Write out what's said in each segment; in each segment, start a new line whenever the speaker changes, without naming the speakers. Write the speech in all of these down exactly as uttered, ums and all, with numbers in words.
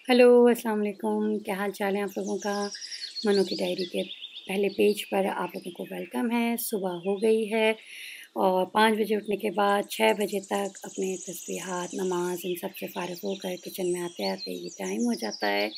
Hello, अस्सलाम वालेकुम। क्या हाल चाल है आप लोगों का? मनु की डायरी के पहले पेज पर आप लोगों को वेलकम है। सुबह हो गई है और पाँच बजे उठने के बाद छः बजे तक अपने तस्बीहात, नमाज़ इन सब से फ़ारिग होकर किचन में आते-आते ये टाइम हो जाता है।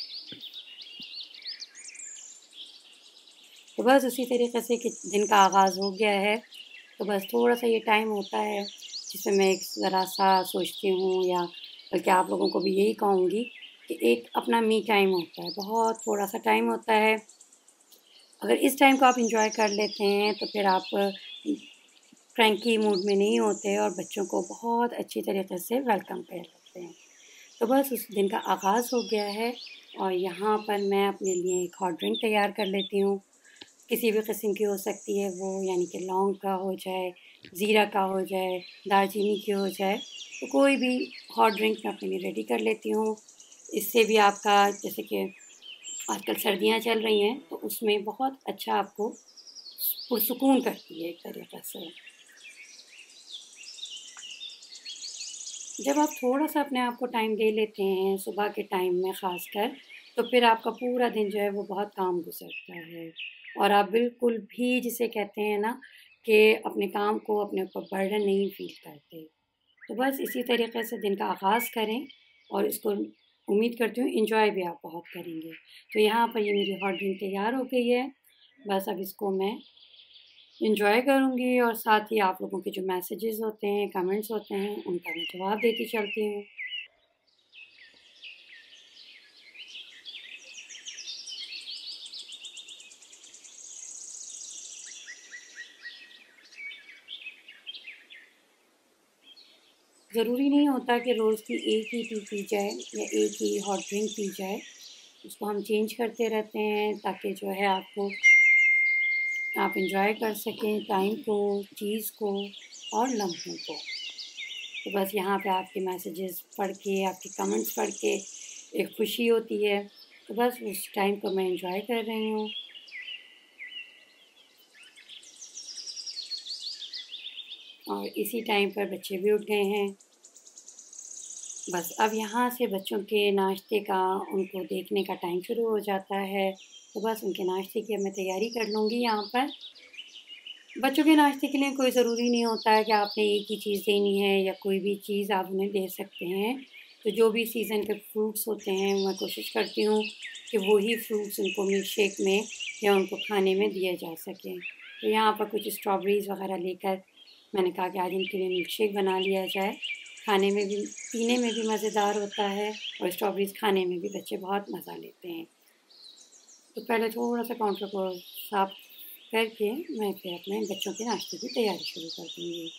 तो बस उसी तरीक़े से कि दिन का आगाज़ हो गया है, तो बस थोड़ा-सा ये टाइम होता है जिसमें मैं एक ज़रा-सा सोचती हूँ या बल्कि आप लोगों को भी यही कहूँगी कि एक अपना मी टाइम होता है, बहुत थोड़ा-सा टाइम होता है। अगर इस टाइम को आप एन्जॉय कर लेते हैं तो फिर आप क्रैंकी मूड में नहीं होते और बच्चों को बहुत अच्छी तरीक़े से वेलकम कर लेते हैं। तो बस उस दिन का आगाज़ हो गया है और यहाँ पर मैं अपने लिए एक हॉट ड्रिंक तैयार कर लेती हूँ। किसी भी किस्म की हो सकती है वो, यानी कि लौंग का हो जाए, ज़ीरा का हो जाए, दालचीनी की हो जाए, तो कोई भी हॉट ड्रिंक मैं अपने लिए रेडी कर लेती हूँ। इससे भी आपका जैसे कि आजकल सर्दियाँ चल रही हैं, तो उसमें बहुत अच्छा आपको पुरसुकून करती है एक तरीक़े से। जब आप थोड़ा-सा अपने आप को टाइम दे लेते हैं, सुबह के टाइम में ख़ासकर, तो फिर आपका पूरा दिन जो है वो बहुत काम गुज़रता है और आप बिल्कुल भी जिसे कहते हैं ना कि अपने काम को अपने ऊपर बर्डन नहीं फ़ील करते। तो बस इसी तरीक़े से दिन का आगाज़ करें और इसको उम्मीद करती हूँ एन्जॉय भी आप बहुत करेंगे। तो यहाँ पर ये मेरी हॉट ड्रिंक तैयार हो गई है, बस अब इसको मैं एन्जॉय करूँगी और साथ ही आप लोगों के जो मैसेजेस होते हैं, कमेंट्स होते हैं, उनका मैं जवाब देती चलती हूँ। ज़रूरी नहीं होता कि रोज़ की एक ही टी पी जाए या एक ही हॉट ड्रिंक पी जाए, उसको हम चेंज करते रहते हैं ताकि जो है आपको आप एन्जॉय कर सकें टाइम को, चीज़ को और लम्हों को। तो बस यहाँ पे आपके मैसेजेस पढ़ के, आपके कमेंट्स पढ़ के एक खुशी होती है, तो बस उस टाइम को मैं एन्जॉय कर रही हूँ। और इसी टाइम पर बच्चे भी उठ गए हैं। बस अब यहाँ से बच्चों के नाश्ते का उनको देखने का टाइम शुरू हो जाता है, तो बस उनके नाश्ते की अब मैं तैयारी कर लूँगी यहाँ पर। बच्चों के नाश्ते के लिए कोई ज़रूरी नहीं होता है कि आपने एक ही चीज़ देनी है या कोई भी चीज़ आप उन्हें दे सकते हैं। तो जो भी सीज़न के फ्रूट्स होते हैं, मैं कोशिश करती हूँ कि वही फ्रूट्स उनको मिल्क शेक में या उनको खाने में दिए जा सकें। तो यहाँ पर कुछ स्ट्रॉबेरीज़ वग़ैरह लेकर मैंने कहा कि आज इनके लिए मिल्क शेक बना लिया जाए। खाने में भी, पीने में भी मज़ेदार होता है और स्ट्रॉबेरीज़ खाने में भी बच्चे बहुत मज़ा लेते हैं। तो पहले थोड़ा-सा काउंटर को साफ़ करके मैं फिर अपने बच्चों के नाश्ते की तैयारी शुरू कर दूँगी।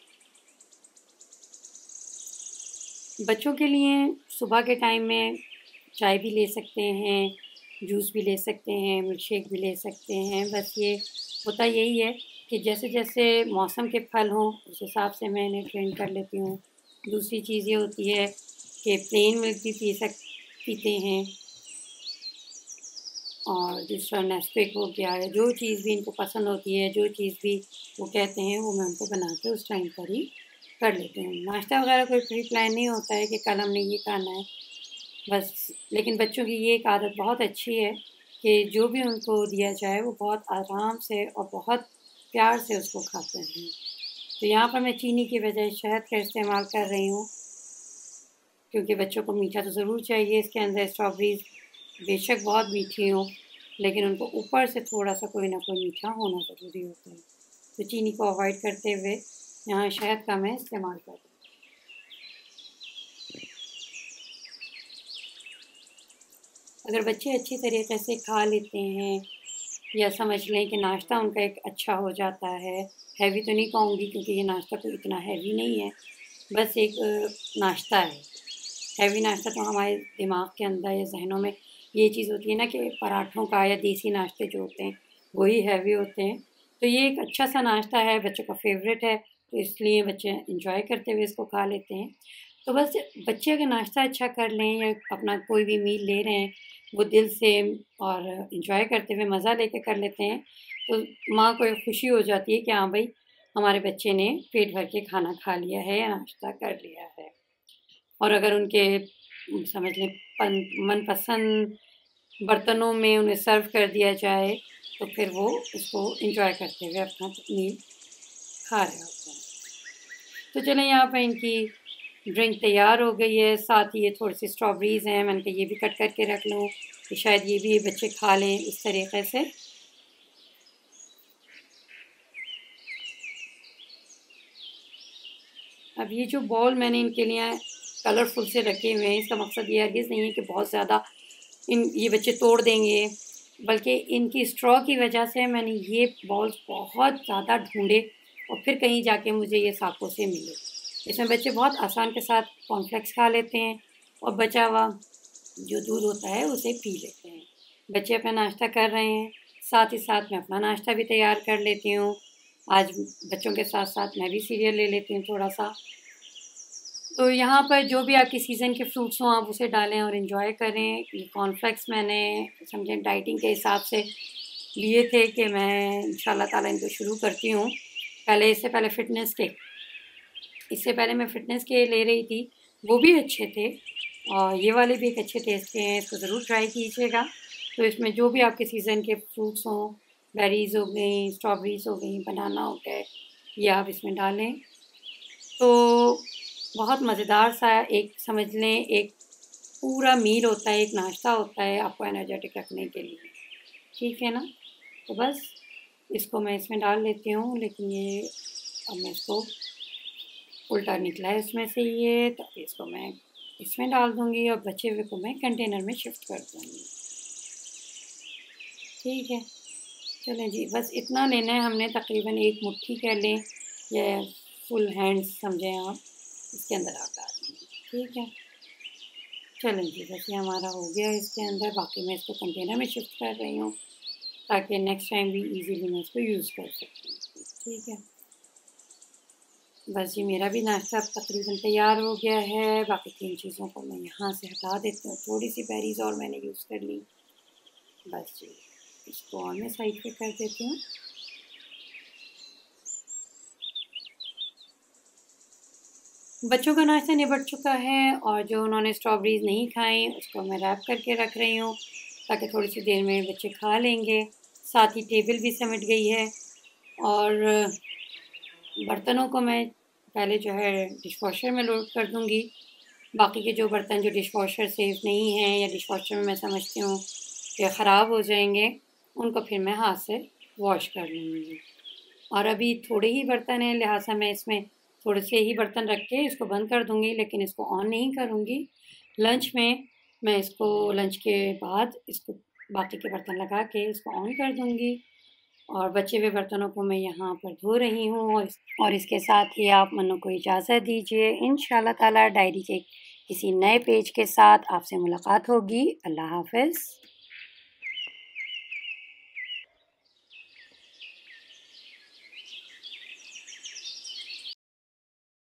बच्चों के लिए सुबह के टाइम में चाय भी ले सकते हैं, जूस भी ले सकते हैं, मिल्क शेक भी ले सकते हैं। बस ये होता यही है कि जैसे-जैसे मौसम के फल हों, उस हिसाब से मैं इन्हें ट्रेन कर लेती हूँ। दूसरी चीज़ ये होती है कि प्लेन मिल्क भी पी सक पीते हैं। और दूसरा नेस्क्विक हो गया या जो चीज़ भी इनको पसंद होती है, जो चीज़ भी वो कहते हैं, वो मैं उनको बना के उस टाइम पर ही कर लेती हूँ। नाश्ता वग़ैरह कोई प्री प्लान नहीं होता है कि कल हमने ये खाना है, बस। लेकिन बच्चों की ये एक आदत बहुत अच्छी है कि जो भी उनको दिया जाए, वो बहुत आराम से और बहुत प्यार से उसको खाते हैं। तो यहाँ पर मैं चीनी की बजाय शहद का इस्तेमाल कर रही हूँ। क्योंकि बच्चों को मीठा तो ज़रूर चाहिए, इसके अंदर स्ट्रॉबेरीज़ बेशक बहुत मीठी हों, लेकिन उनको ऊपर से थोड़ा-सा कोई ना कोई मीठा होना ज़रूरी होता है। तो चीनी को अवॉइड करते हुए यहाँ शहद का मैं इस्तेमाल कर रही हूँ। अगर बच्चे अच्छी तरीक़े से खा लेते हैं या समझ लें कि नाश्ता उनका एक अच्छा हो जाता है, हेवी तो नहीं कहूँगी क्योंकि ये नाश्ता कोई इतना हेवी नहीं है, बस एक नाश्ता है। हेवी नाश्ता तो हमारे दिमाग के अंदर या ज़हनों में ये चीज़ होती है ना कि पराठों का या देसी नाश्ते जो होते हैं, वही हेवी होते हैं। तो ये एक अच्छा-सा नाश्ता है, बच्चों का फ़ेवरेट है, तो इसलिए बच्चे एन्जॉय करते हुए इसको खा लेते हैं। तो बस बच्चे अगर नाश्ता अच्छा कर लें या अपना कोई भी मील ले रहे हैं, वो दिल से और एन्जॉय करते हुए मज़ा लेके कर लेते हैं, तो माँ को एक खुशी हो जाती है कि हाँ भई, हमारे बच्चे ने पेट भर के खाना खा लिया है या नाश्ता कर लिया है। और अगर उनके समझ लें मनपसंद बर्तनों में उन्हें सर्व कर दिया जाए, तो फिर वो उसको एंजॉय करते हुए अपना मील खा रहे होते हैं। तो चलें, यहाँ पर इनकी ड्रिंक तैयार हो गई है। साथ ही ये थोड़ी सी स्ट्रॉबेरीज़ हैं, मैंने कहा ये भी कट करके रख लूँ कि शायद ये भी बच्चे खा लें इस तरीके से। अब ये जो बॉल मैंने इनके लिए कलरफुल से रखे हुए हैं, इसका मकसद ये हरगिज़ नहीं है कि बहुत ज़्यादा इन ये बच्चे तोड़ देंगे, बल्कि इनकी स्ट्रॉ की वजह से मैंने ये बॉल्स बहुत ज़्यादा ढूंढे और फिर कहीं जाके मुझे ये साकों से मिले। इसमें बच्चे बहुत आसान के साथ कॉर्नफ्लेक्स खा लेते हैं और बचा हुआ जो दूध होता है उसे पी लेते हैं। बच्चे अपना नाश्ता कर रहे हैं, साथ ही साथ मैं अपना नाश्ता भी तैयार कर लेती हूँ। आज बच्चों के साथ साथ मैं भी सीरियल ले लेती हूँ थोड़ा सा। तो यहाँ पर जो भी आपकी सीज़न के फ्रूट्स हों आप उसे डालें और इन्जॉय करें। ये कॉर्नफ्लेक्स मैंने समझें डाइटिंग के हिसाब से लिए थे कि मैं इंशाल्लाह ताला इनको शुरू करती हूँ। पहले इससे पहले फ़िटनेस के इससे पहले मैं फ़िटनेस के ले रही थी, वो भी अच्छे थे और ये वाले भी एक अच्छे टेस्ट के हैं, इसको ज़रूर ट्राई कीजिएगा। तो इसमें जो भी आपके सीज़न के फ्रूट्स हों, बेरीज़ हो गई, स्ट्रॉबेरीज़ हो गई, बनाना हो गए, ये आप इसमें डालें। तो बहुत मज़ेदार सा एक समझ लें एक पूरा मील होता है, एक नाश्ता होता है आपको एनर्जेटिक रखने के लिए, ठीक है ना? तो बस इसको मैं इसमें डाल लेती हूँ, लेकिन ये अब मैं इसको उल्टा निकला है इसमें से ये, तो इसको मैं इसमें डाल दूँगी और बचे हुए को मैं कंटेनर में शिफ्ट कर दूँगी। ठीक है, चलें जी, बस इतना लेना है हमने, तकरीबन एक मुट्ठी कह लें या फुल हैंड्स समझें आप, इसके अंदर आप डाल देंगे। ठीक है, चलें जी, बस ये हमारा हो गया इसके अंदर। बाकी मैं इसको कंटेनर में शिफ्ट कर रही हूँ ताकि नेक्स्ट टाइम भी इजीली मैं इसको यूज़ कर सकती हूँ। ठीक है, बस जी मेरा भी नाश्ता अब तकरीबन तैयार हो गया है। बाकी तीन चीज़ों को मैं यहाँ से हटा देती हूँ, थोड़ी सी बेरीज़ और मैंने यूज़ कर ली। बस जी इसको और मैं साइड पे कर देती हूँ। बच्चों का नाश्ता निबट चुका है और जो उन्होंने स्ट्रॉबेरीज़ नहीं खाई उसको मैं रैप करके रख रही हूँ ताकि थोड़ी सी देर में बच्चे खा लेंगे। साथ ही टेबल भी समेट गई है और बर्तनों को मैं पहले जो है डिशवॉशर में लोड कर दूँगी। बाकी के जो बर्तन जो डिशवॉशर सेफ नहीं हैं या डिशवॉशर में मैं समझती हूँ कि ख़राब हो जाएंगे, उनको फिर मैं हाथ से वॉश कर लूँगी। और अभी थोड़े ही बर्तन हैं, लिहाजा मैं इसमें थोड़े से ही बर्तन रख के इसको बंद कर दूँगी, लेकिन इसको ऑन नहीं करूँगी। लंच में मैं इसको लंच के बाद इसको बाकी के बर्तन लगा के इसको ऑन कर दूँगी और बचे हुए बर्तनों को मैं यहाँ पर धो रही हूँ। और, और इसके साथ ही आप मन्नू को इजाज़त दीजिए। इंशाल्लाह ताला डायरी के किसी नए पेज के साथ आपसे मुलाकात होगी। अल्लाह हाफ़िज़।